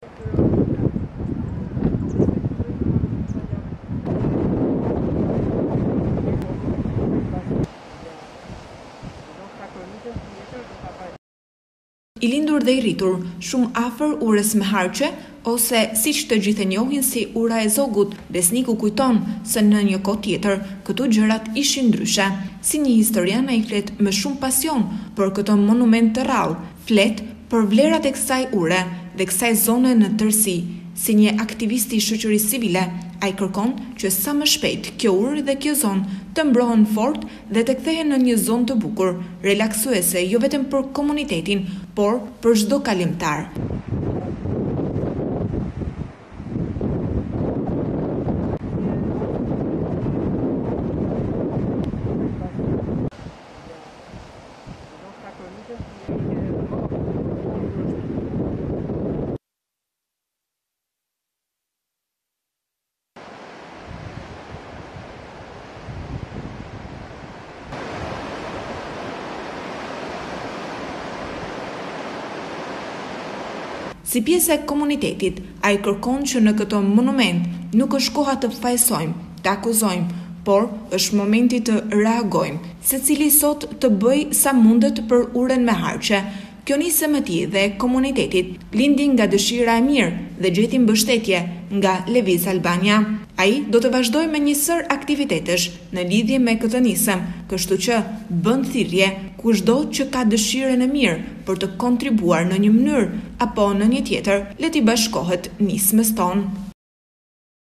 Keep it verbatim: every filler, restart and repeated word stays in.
I lindur dhe i rritur, shumë afër urës me harqe, ose siç të gjithë e njohin si ura e zogut, besniku kujton se në një kohë tjetër këto gjërat ishin ndryshe. Si një historian ai flet me shumë pasion për këtë monument të rrallë, flet për vlerat e kësaj ure dhe kësaj zone në tërësi. Si një aktivist i shoqërisë civile, ai kërkon që sa më shpejt kjo urë dhe kjo zonë të mbrohen fort dhe të kthehen në një zonë të bukur, relaksuese jo vetëm për komunitetin, por për çdo kalimtar. Si pjesë e komunitetit, ai kërkon që në këto monument nuk është koha të fajsojmë, të akuzojmë, por është momenti të reagojmë, secili sot të bëj sa mundet për urën me harqe. Kjo nisëm e tij dhe komunitetit lindi nga dëshira e mirë dhe gjeti mbështetje nga Lëviz Albania. Ai do të vazhdojë me një sër aktivitetesh në lidhje me këtë nisëm, kështu që bën thirrje kushdo që ka dëshirën e mirë për të kontribuar në një mënyrë apo në një tjetër, le t'i bashkohet nismës tonë.